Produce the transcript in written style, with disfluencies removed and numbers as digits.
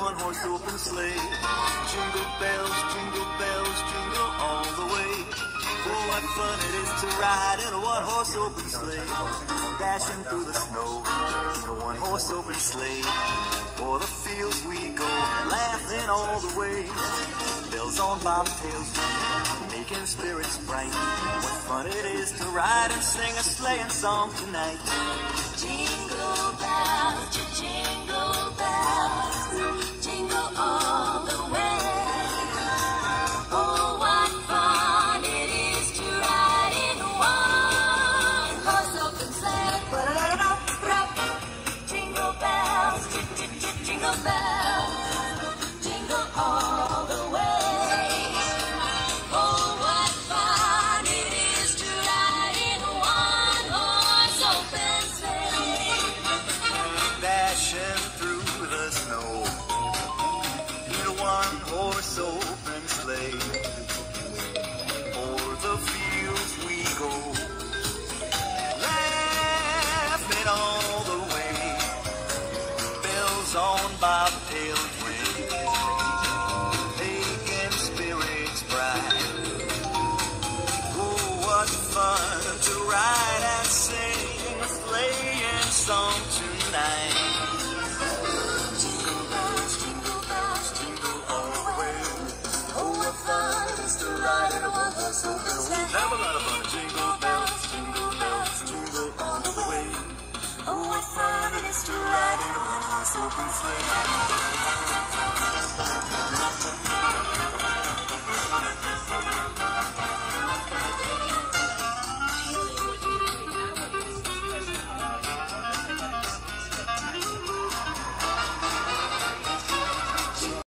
one-horse open sleigh. Jingle bells, jingle all the way. Oh, what fun it is to ride in a one-horse open sleigh. Dashing through the snow in a one-horse open sleigh. O'er the fields we go, laughing all the way. Bells on bobtails ring, making spirits bright. What fun it is to ride and sing a sleighing song tonight. Jingle bells, jingle bells, jingle all the way. Oh, what fun it is to ride in one horse open sleigh. Jingle bells, jingle bells, jingle all the way. Oh, what fun it is to ride in one horse open sleigh. Dashing through the snow in a one-horse open sleigh. O'er the fields we go, laughing all the way. Bells on bobtails ring, making spirits bright. Oh, what fun to ride and sing a sleighing song tonight. Jingle bells, jingle all the way. Oh, what fun it is to ride in a one-horse open sleigh. Have a lot of fun. Jingle bells, jingle all the way. Oh, what fun it is to ride in a one-horse open sleigh.